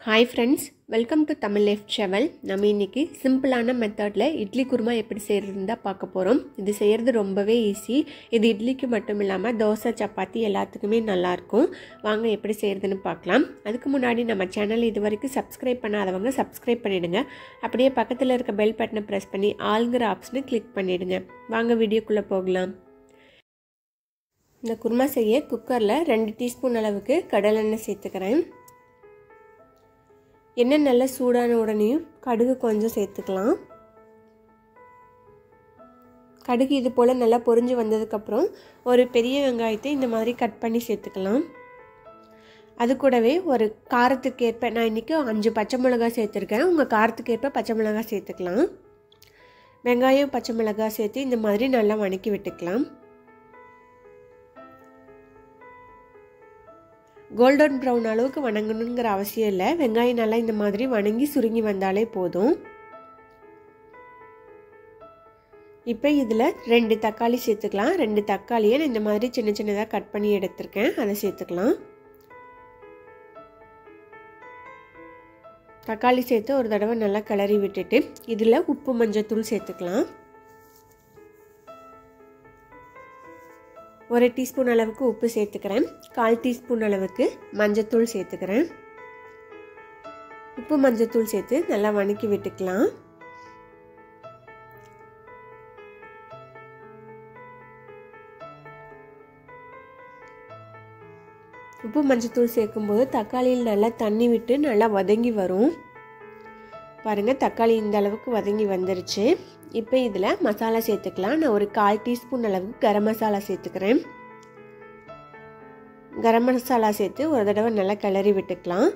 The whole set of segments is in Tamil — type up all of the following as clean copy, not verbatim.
Hi friends, welcome to Tamil Life Travel. நம்ம இன்னைக்கு சிம்பிளான மெத்தட்ல இட்லி குருமா எப்படி செய்யறதுன்னு பார்க்க போறோம். இது செய்யிறது ரொம்பவே ஈஸி. இது இட்லிக்கு மட்டும் இல்லாம தோசை, சப்பாத்தி எல்லாத்துக்குமே நல்லா இருக்கும். வாங்க எப்படி செய்யறதுன்னு பார்க்கலாம். அதுக்கு முன்னாடி நம்ம சேனல் இதுவரைக்கும் Subscribe பண்ணாதவங்க Subscribe பண்ணிடுங்க. அப்படியே பக்கத்துல இருக்க பெல் பட்டனை பிரஸ் பண்ணி ஆல்ங்கற ஆப்ஷனை கிளிக் பண்ணிடுங்க. வாங்க வீடியோக்குள்ள போகலாம். இந்த குருமா செய்ய குக்கர்ல 2 டீஸ்பூன் அளவுக்கு கடலெண்ணெய் சேர்த்துக்கிறேன். எண்ணெய் நல்லா சூடான உடனே கடுகு கொஞ்சம் சேர்த்துக்கலாம். கடுகு இது போல் நல்லா பொரிஞ்சு வந்ததுக்கப்புறம் ஒரு பெரிய வெங்காயத்தை இந்த மாதிரி கட் பண்ணி சேர்த்துக்கலாம். அது கூடவே ஒரு காரத்துக்கு ஏற்ப நான் இன்றைக்கி 5 பச்சை மிளகாய் சேர்த்துருக்கேன். உங்கள் காரத்துக்கு ஏற்ப பச்சை மிளகாய் சேர்த்துக்கலாம். வெங்காயம் பச்சை மிளகாய் சேர்த்து இந்த மாதிரி நல்லா வணக்கி விட்டுக்கலாம். கோல்டன் ப்ரௌன் அளவுக்கு வணங்கணுங்கிற அவசியம் இல்லை. வெங்காயம் நல்லா இந்த மாதிரி வணங்கி சுருங்கி வந்தாலே போதும். இப்போ இதில் 2 தக்காளி சேர்த்துக்கலாம். 2 தக்காளியை இந்த மாதிரி சின்ன சின்னதாக கட் பண்ணி எடுத்துருக்கேன். அதை சேர்த்துக்கலாம். தக்காளி சேர்த்து ஒரு தடவை நல்லா கிளறி விட்டுட்டு இதில் உப்பு மஞ்சத்தூள் சேர்த்துக்கலாம். 1 டீஸ்பூன் அளவுக்கு உப்பு சேர்த்துக்கிறேன். 1/4 டீஸ்பூன் அளவுக்கு மஞ்சத்தூள் சேர்த்துக்கிறேன். உப்பு மஞ்சத்தூள் சேர்த்து நல்லா வணக்கி விட்டுக்கலாம். உப்பு மஞ்சத்தூள் சேர்க்கும்போது தக்காளியில் நல்லா தண்ணி விட்டு நல்லா வதங்கி வரும். பாருங்கள், தக்காளி இந்த அளவுக்கு வதங்கி வந்துருச்சு. இப்போ இதில் மசாலா சேர்த்துக்கலாம். நான் ஒரு 1/4 டீஸ்பூன் அளவுக்கு கரம் மசாலா சேர்த்துக்கிறேன். கரம் மசாலா சேர்த்து ஒரு தடவை நல்லா கிளறி விட்டுக்கலாம்.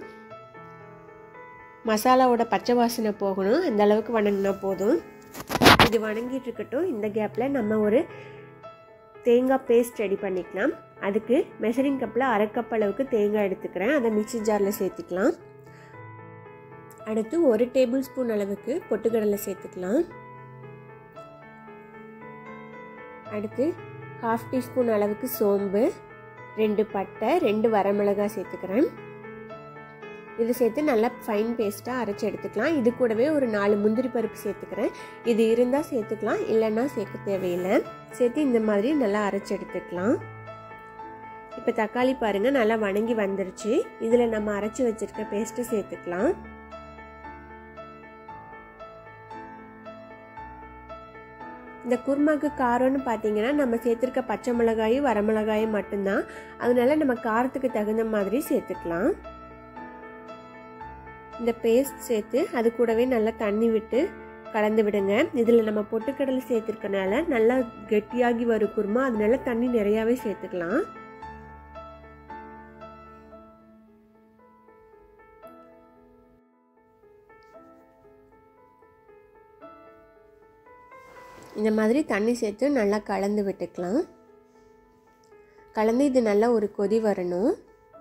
மசாலாவோட பச்சை வாசனை போகணும், அந்த அளவுக்கு வணங்கினா போதும். இது வணங்கிட்டு இருக்கட்டும். இந்த கேப்பில் நம்ம ஒரு தேங்காய் பேஸ்ட் ரெடி பண்ணிக்கலாம். அதுக்கு மெஷரிங் கப்பில் 1/2 கப் அளவுக்கு தேங்காய் எடுத்துக்கிறேன். அதை மிக்ஸி ஜாரில் சேர்த்துக்கலாம். அடுத்து 1 டேபிள் ஸ்பூன் அளவுக்கு பொட்டுக்கடலை சேர்த்துக்கலாம். அடுத்து 1/2 டீஸ்பூன் அளவுக்கு சோம்பு, 2 பட்டை, 2 வரமிளகாய் சேர்த்துக்கிறேன். இது சேர்த்து நல்லா ஃபைன் பேஸ்ட்டாக அரைச்சி எடுத்துக்கலாம். இது கூடவே ஒரு 4 முந்திரி பருப்பு சேர்த்துக்கிறேன். இது இருந்தால் சேர்த்துக்கலாம், இல்லைன்னா சேர்க்க தேவையில்லை. சேர்த்து இந்த மாதிரி நல்லா அரைச்சி எடுத்துக்கலாம். இப்போ தக்காளி பாருங்கள் நல்லா வணங்கி வந்துருச்சு. இதில் நம்ம அரைச்சி வச்சுருக்க பேஸ்ட்டு சேர்த்துக்கலாம். இந்த குருமாக்கு காரம்னு பார்த்தீங்கன்னா நம்ம சேர்த்துருக்க பச்சை மிளகாயும் வரமிளகாயும் மட்டும்தான். அதனால நம்ம காரத்துக்கு தகுந்த மாதிரி சேர்த்துக்கலாம். இந்த பேஸ்ட் சேர்த்து அது கூடவே நல்லா தண்ணி விட்டு கலந்து விடுங்க. இதில் நம்ம பொட்டுக்கடலை சேர்த்துருக்கனால நல்லா கெட்டியாகி வரும் குருமா, அதனால தண்ணி நிறையாவே சேர்த்துக்கலாம். இந்த மாதிரி தண்ணி சேர்த்து நல்லா கலந்து விட்டுக்கலாம். கலந்து இது நல்லா ஒரு கொதி வரணும்.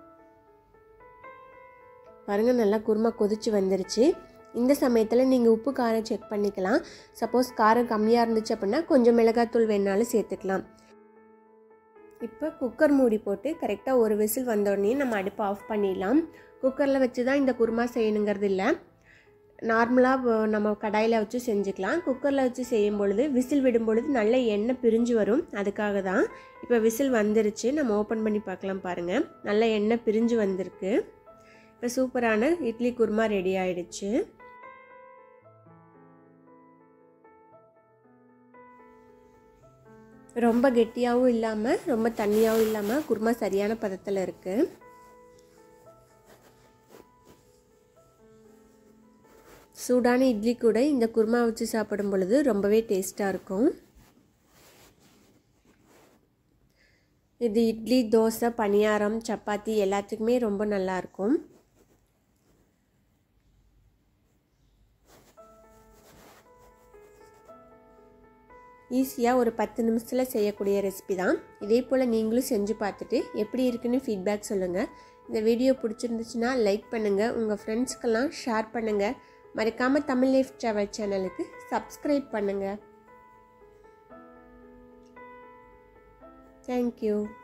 பாருங்கள், நல்லா குருமா கொதிச்சு வந்துருச்சு. இந்த சமயத்தில் நீங்கள் உப்பு காரம் செக் பண்ணிக்கலாம். சப்போஸ் காரம் கம்மியாக இருந்துச்சு அப்படின்னா கொஞ்சம் மிளகாத்தூள் வேணாலும் சேர்த்துக்கலாம். இப்போ குக்கர் மூடி போட்டு கரெக்டாக ஒரு விசில் வந்தோடனே நம்ம அடுப்பை ஆஃப் பண்ணிடலாம். குக்கரில் வச்சு தான் இந்த குருமா செய்யணுங்கிறது இல்லை. நார்மலாக நம்ம கடாயில் வச்சு செஞ்சுக்கலாம். குக்கரில் வச்சு செய்யும் பொழுது விசில் விடும் பொழுது நல்ல எண்ணெய் பிரிஞ்சு வரும். அதுக்காக தான். இப்போ விசில் வந்துருச்சு. நம்ம ஓப்பன் பண்ணி பார்க்கலாம். பாருங்கள், நல்ல எண்ணெய் பிரிஞ்சு வந்திருக்கு. இப்போ சூப்பரான இட்லி குருமா ரெடி ஆயிடுச்சு. ரொம்ப கெட்டியாகவும் இல்லாமல் ரொம்ப தண்ணியாகவும் இல்லாமல் குருமா சரியான பதத்தில் இருக்குது. சூடான இட்லி கூட இந்த குருமா வச்சு சாப்பிடும் பொழுது ரொம்பவே டேஸ்ட்டாக இருக்கும். இது இட்லி, தோசை, பணியாரம், சப்பாத்தி எல்லாத்துக்குமே ரொம்ப நல்லாயிருக்கும். ஈஸியாக ஒரு 10 நிமிஷத்தில் செய்யக்கூடிய ரெசிபி தான். இதே போல் நீங்களும் செஞ்சு பார்த்துட்டு எப்படி இருக்குன்னு ஃபீட்பேக் சொல்லுங்கள். இந்த வீடியோ பிடிச்சிருந்துச்சுன்னா லைக் பண்ணுங்கள், உங்கள் ஃப்ரெண்ட்ஸ்க்கெல்லாம் ஷேர் பண்ணுங்கள். மறக்காம தமிழ் லைஃப் டிராவல் சேனலுக்கு சப்ஸ்கிரைப் பண்ணுங்க. Thank you.